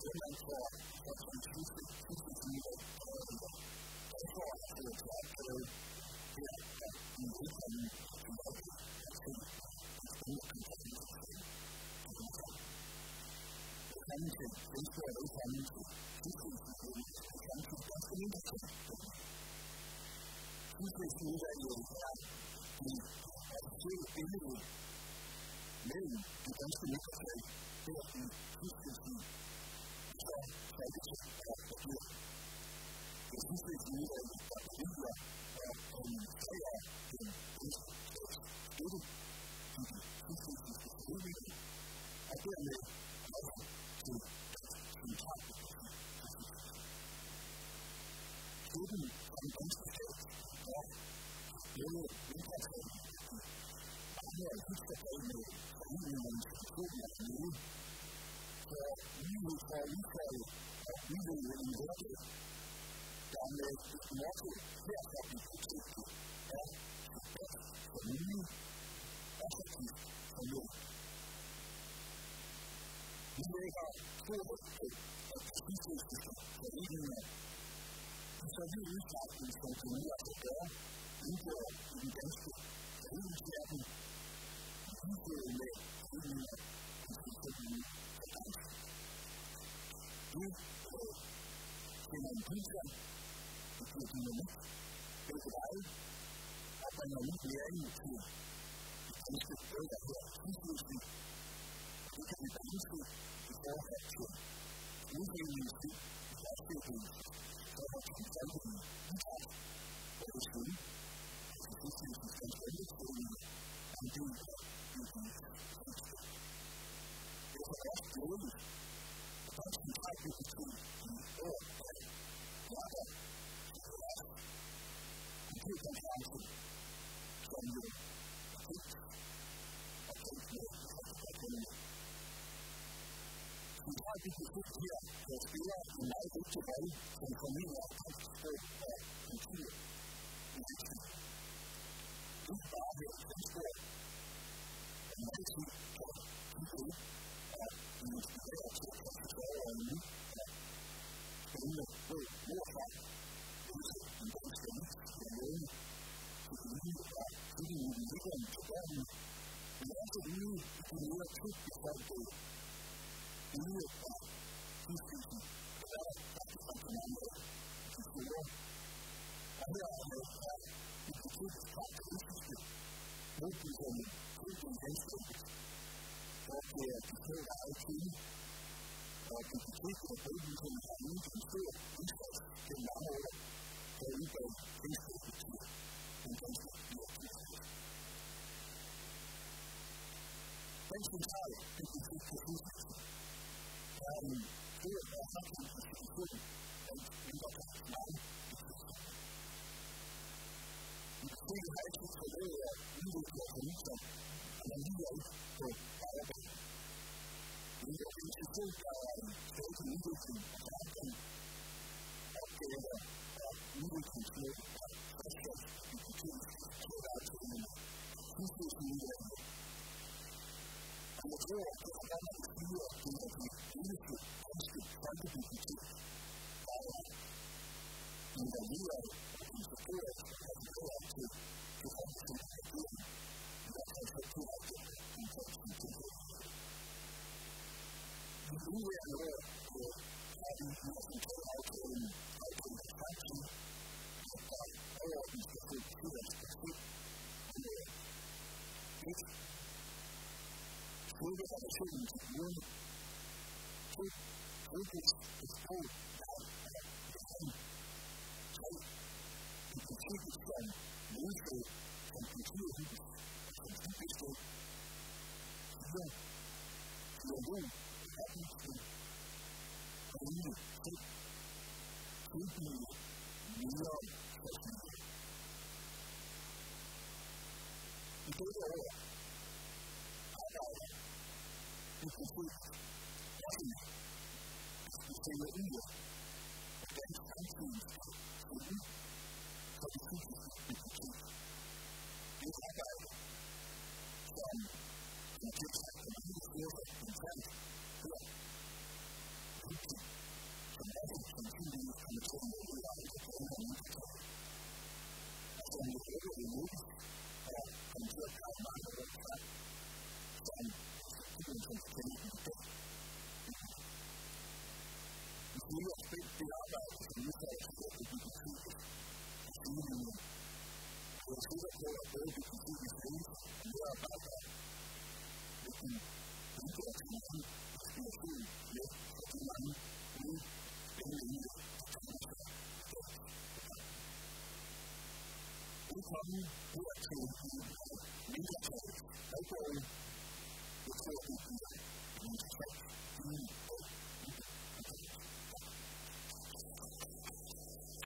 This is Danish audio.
when man får en fysisk der får til at gøre her i udkommen til velkommen til Venstre og velkommen til velkommen til ganske mindre ting. Udvalget er et officielt billede mellem de danske mindretal her i Sydslesvig og så Folketing og Papir. Det Sydslesvig-udvalget, der bevilger og administrerer den danske støtte til de sydslesvigske udvikling og dermed også til centralpolitik. Støtten fra den danske stat er både mindretal mange af husforholdene foreninger og institutioner er nede for mulighed for at udfolde og udvide en hverdag, der med et motto herfra biblioteket er så godt som muligt, attraktivt for noget. Vi lægger stor vægt på, at de sydslesvigske foreninger i så vid udstrækning som det nu er at gøre, indgår i den danske foreningsverden, udføret med foreninger og institutioner og grænser. Det finder en pilsam, det giver dynamik, begge veje, og bringer ny læring til de danske bøger her i Sydslesvig. Det kan vi danske i forhold til udviklingsliv i værtsbygningen, forhold til den folkelige idræt og desuden til Sydslesvigs danske anlægsforeninger og en del af bygningsselskab. Det er også glædeligt, at Dansk Centralbibliotek i år af hjerter en kulturkonference, som jo er kendt og kendt med folkekunderne. Centralbiblioteket her spiller en meget vigtig rolle som formidler af dansk sprog og kultur i Sydslesvig. Ikke bare her i Flensborg, men altid kan kigge ud og inspirere til at kaste sig over en ny og spændende bog nordfra, også en dansk avis med nogle psykologi og psykologi til børnene, men også ude i de mere typisk ude af Sydslesvig, der er faktisk rigtig mange af de store. Og her er bibliotekets karakteristiske modbyggerne til den landskabet, hvor det er de små eget kvinde, og biblioteket og modbyggerne har uden en stor indsats gennem mange år, der udbag kendskabet til den danske bibliotek. Dansk Centralbibliotek på Sydslesvig er en stor og samtidig institution blandt mindretals mange biblioteker. Biblioteket har ikke forladet at udvikle og fornyelse, og man lider ikke på arbejde. Det er en institution, der er en stadig udvikling og forandring, opgaver og udviklingsmål og fortsat bibliotekets kædeaftagende Sydslesvig-udvalget. Og jeg tror, at det er godt at sige, at det er det eneste danske folkebibliotek, der er involveret og instrueret og refereret til det folketing af regeringen, i hvert fald for direkte kontakten til det. I det nuværende år har vi i centralaftalen aftalt af fremtid, at der overordnet skal fokuseres på det, og et både relationen til brugerne, 2. Fokus på sprog, leg og læring, 3. Biblioteket som mødested, som kulturhus og som studiested, 4. Dialog og oplysning, og 5. Tilbyde videre forskning. I dette år arbejder biblioteket også med at specielle yder, hvordan fremtiden skal se ud for det fysiske bibliotek. Det er arbejde, som kommer til at trække på mange steder internt her. virkeligheden, som vi kender i dag. Vi følger os spændt det arbejde, som udfører sig af biblioteket og sidelinjen. Jeg er sikker på, at både bibliotekets ledelse og medarbejdere vil kunne indgå til en inspiration med for de mange ude spændende liv, der kommer sig i dag. Velkommen her til mindretallet. Halvgården. Jeg tror, det bliver en interessant